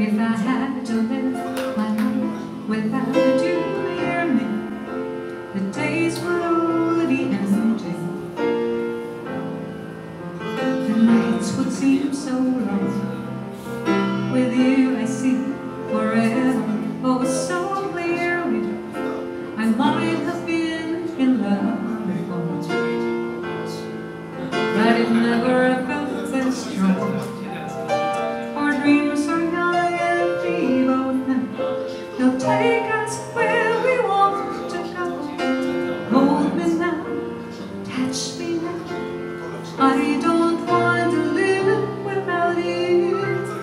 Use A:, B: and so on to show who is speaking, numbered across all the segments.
A: If I had to live my life without you near me, the days would all be empty. The nights would seem so long. With you I see forever, oh so clearly. I might have been in love before, but it never felt this strong. Our dreams are young and we both know they'll take us where we want to go. Hold me now, touch me now. I don't want to live without you.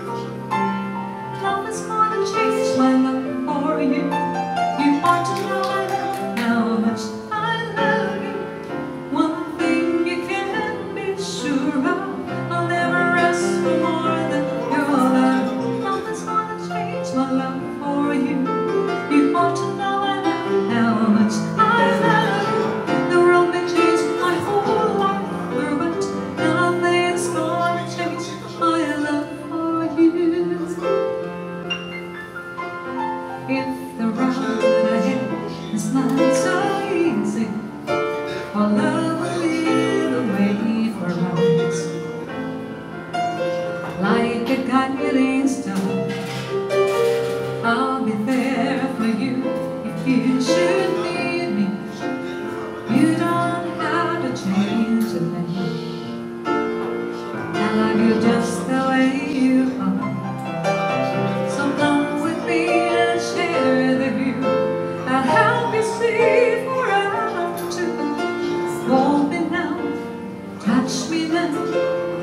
A: Love is gonna change my love for you. You ought to know I know how much I love you. One thing you can be sure of, I'll never ask for more than your love. Love is gonna change my love for you. You ought to know I know how much I love you. The world may change my whole life, but nothing's gonna change my love for you. If the road ahead is not so easy, our love will lead the way for us. Like a guiding star, I'll be there for you if you should need me. You don't have to change a thing. I love you just the way you are. So come with me and share the view. I'll help you see forever too. Hold me now, touch me now.